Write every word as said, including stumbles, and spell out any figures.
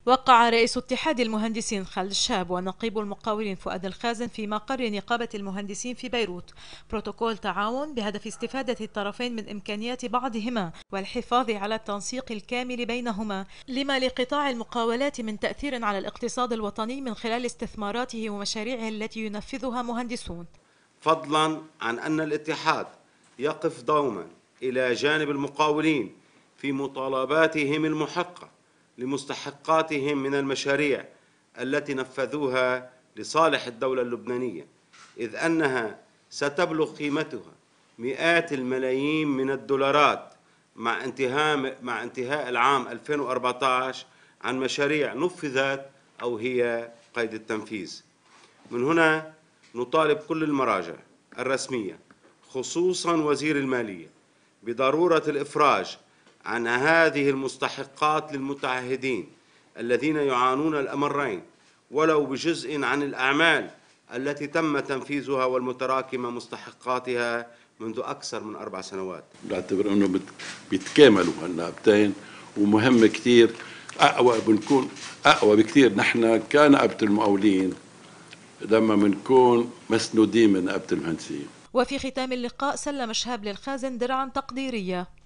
وقع رئيس اتحاد المهندسين خالد الشاب ونقيب المقاولين فؤاد الخازن في مقر نقابة المهندسين في بيروت بروتوكول تعاون بهدف استفادة الطرفين من إمكانيات بعضهما والحفاظ على التنسيق الكامل بينهما لما لقطاع المقاولات من تأثير على الاقتصاد الوطني من خلال استثماراته ومشاريعه التي ينفذها مهندسون، فضلا عن أن الاتحاد يقف دوما إلى جانب المقاولين في مطالباتهم المحقة لمستحقاتهم من المشاريع التي نفذوها لصالح الدولة اللبنانية، إذ أنها ستبلغ قيمتها مئات الملايين من الدولارات مع انتهاء مع انتهاء العام ألفين وأربعة عشر عن مشاريع نفذت أو هي قيد التنفيذ. من هنا نطالب كل المراجع الرسمية خصوصا وزير المالية بضرورة الإفراج عن هذه المستحقات للمتعهدين الذين يعانون الأمرين ولو بجزء عن الأعمال التي تم تنفيذها والمتراكمة مستحقاتها منذ أكثر من أربع سنوات. بعتبر أنه بيتكاملوا هالنقبتين ومهم كثير، أقوى بنكون أقوى بكثير نحن كنقابة المقاولين لما بنكون مسنودين من نقابة المهندسين. وفي ختام اللقاء سلم شهاب للخازن درعا تقديرية